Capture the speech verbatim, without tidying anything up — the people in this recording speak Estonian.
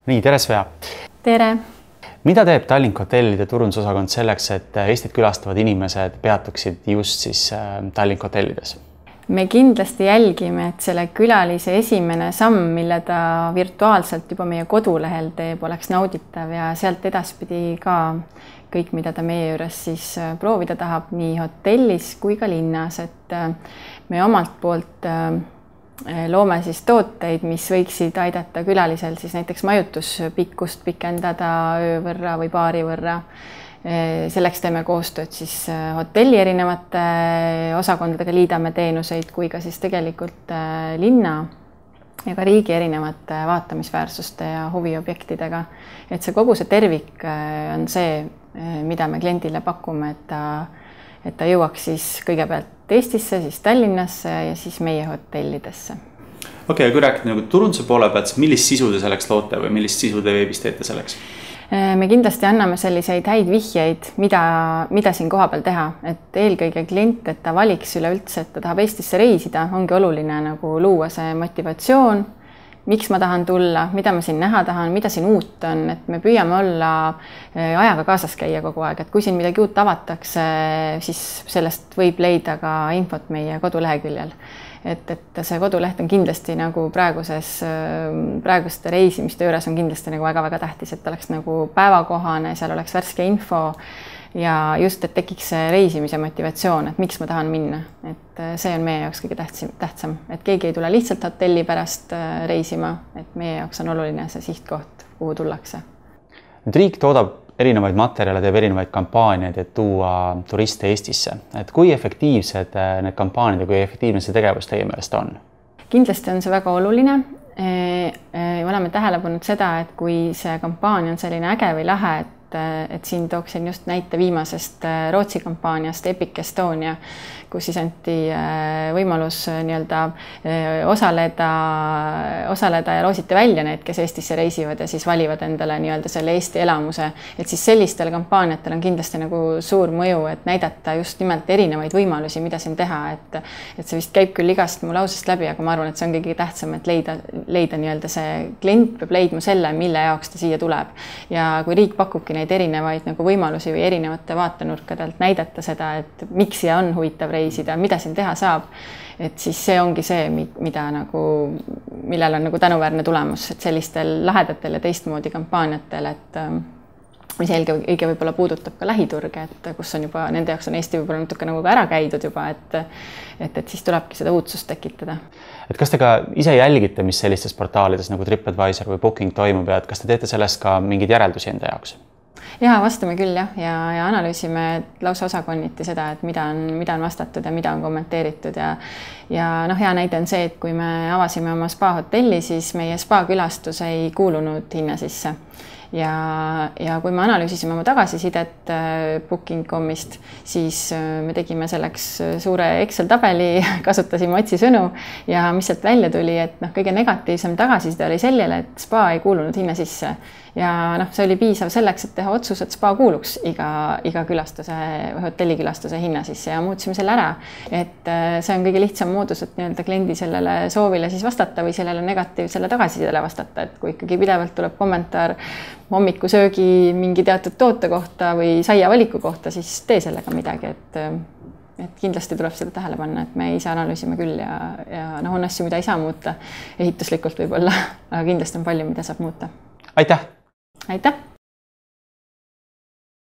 Nii, tere Svea! Tere! Mida teeb Tallink hotellide turundusosakond selleks, et Eestit külastavad inimesed peatuksid just siis Tallink hotellides? Me kindlasti jälgime, et selle külalise esimene samm, mille ta virtuaalselt juba meie kodulehel teeb, oleks nauditav ja sealt edaspidi ka kõik, mida ta meie juures siis proovida tahab nii hotellis kui ka linnas, et me omalt poolt loome siis tooteid, mis võiksid aidata külalisel siis näiteks majutuspikkust pikendada öö võrra või paari võrra. Selleks teeme koostööd siis hotelli erinevate osakondadega, liidame teenuseid kui ka siis tegelikult linna ja ka riigi erinevate vaatamisväärsuste ja huviobjektidega. Et see kogu see tervik on see, mida me kliendile pakume, et ta, et ta jõuaks siis kõigepealt Eestisse, siis Tallinnasse ja siis meie hotellidesse. Okei, okay, kui rääkida nagu turunduse poole pealt, millist sisu te selleks loote või millist sisu te veebis teete selleks? Me kindlasti anname selliseid häid vihjeid, mida, mida siin koha peal teha, et eelkõige klient, et ta valiks üleüldse, et ta tahab Eestisse reisida, ongi oluline nagu luua see motivatsioon, miks ma tahan tulla, mida ma siin näha tahan, mida siin uut on, et me püüame olla ajaga kaasas käia kogu aeg, et kui siin midagi uut avatakse, siis sellest võib leida ka infot meie koduleheküljel. Et, et see koduleht on kindlasti nagu praeguses, praeguste reisimiste juures on kindlasti nagu väga-väga tähtis, et oleks nagu päevakohane, seal oleks värske info ja just, et tekiks see reisimise motivatsioon, et miks ma tahan minna. Et see on meie jaoks kõige tähtsam, et keegi ei tule lihtsalt hotelli pärast reisima, et meie jaoks on oluline see sihtkoht, kuhu tullakse. Nüüd riik toodab erinevaid materjale, teeb erinevaid kampaaniaid, et tuua turiste Eestisse. Et kui efektiivsed need kampaaniad ja kui efektiivne see tegevus teie meelest on? Kindlasti on see väga oluline. Me oleme tähele pannud seda, et kui see kampaania on selline äge või lahe, et, et siin tooksin just näite viimasest Rootsi kampaaniast Epic Estonia, kus siis anti võimalus nii-öelda osaleda, osaleda ja loositi välja need, kes Eestisse reisivad ja siis valivad endale nii-öelda selle Eesti elamuse. Et siis sellistel kampaaniatel on kindlasti nagu suur mõju, et näidata just nimelt erinevaid võimalusi, mida siin teha. Et, et see vist käib küll igast mu lausest läbi, aga ma arvan, et see on kõige tähtsam, et leida, leida nii-öelda see klient peab leidma selle, mille jaoks ta siia tuleb. Ja kui riik pakubki neid erinevaid nagu võimalusi või erinevate vaatenurkadelt näidata seda, et miks siia on huvitav reisida, mida siin teha saab, et siis see ongi see, mida nagu, millel on nagu tänuväärne tulemus, et sellistel lahedatel ja teistmoodi kampaaniatel, et mis eelge õige võib-olla puudutab ka lähiturge, et kus on juba, nende jaoks on Eesti võib-olla natuke nagu ära käidud juba, et, et, et siis tulebki seda uudsust tekitada. Et kas te ka ise jälgite, mis sellistes portaalides nagu TripAdvisor või Booking toimub ja et kas te teete sellest ka mingeid järeldusi enda jaoks? Ja vastame küll jah, ja, ja analüüsime lausa osakonniti seda, et mida on, mida on vastatud ja mida on kommenteeritud ja, ja noh, hea näide on see, et kui me avasime oma spa hotelli, siis meie spa külastus ei kuulunud hinna sisse. Ja, ja kui me analüüsisime oma tagasisidet booking dot com'ist, siis me tegime selleks suure Excel tabeli, kasutasime otsisõnu ja mis sealt välja tuli, et noh, kõige negatiivsem tagasiside oli sellele, et spa ei kuulunud hinna sisse. Ja noh, see oli piisav selleks, et teha otsus, et spa kuuluks iga, iga külastuse, hotellikülastuse hinna sisse ja muutsime selle ära. Et see on kõige lihtsam moodus, et nii-öelda kliendi sellele soovile siis vastata või sellele negatiivsele tagasisidele vastata, et kui ikkagi pidevalt tuleb kommentaar hommikusöögi mingi teatud toote kohta või saia valiku kohta, siis tee sellega midagi, et, et kindlasti tuleb seda tähele panna, et me ise analüüsime küll ja, ja noh, on asju, mida ei saa muuta ehituslikult võib-olla, aga kindlasti on palju, mida saab muuta. Aitäh! Aitäh!